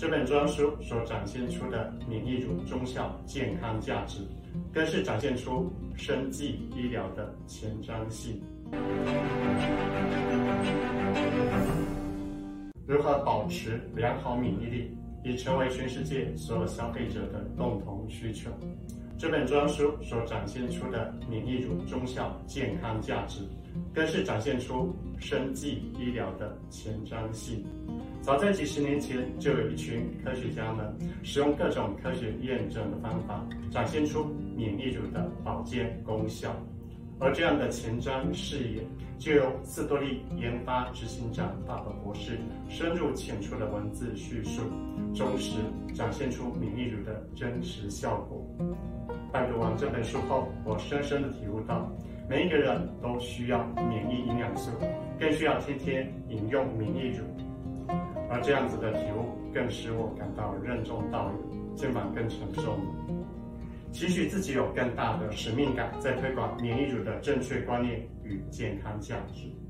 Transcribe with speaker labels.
Speaker 1: 这本专书所展现出的免疫乳中效、健康价值，更是展现出生技医疗的前瞻性。如何保持良好免疫力，已成为全世界所有消费者的共同需求。这本专书所展现出的免疫乳中效、健康价值，更是展现出生技医疗的前瞻性。早在几十年前，就有一群科学家们使用各种科学验证的方法，展现出免疫乳的保健功效。而这样的前瞻视野，就由斯多利研发执行长法伯博士深入浅出的文字叙述，忠实展现出免疫乳的真实效果。拜读完这本书后，我深深地体悟到，每一个人都需要免疫营养素，更需要天天饮用免疫乳。而这样子的体悟，更使我感到任重道远，肩膀更沉重了。期许自己有更大的使命感，在推广免疫乳的正确观念与健康价值。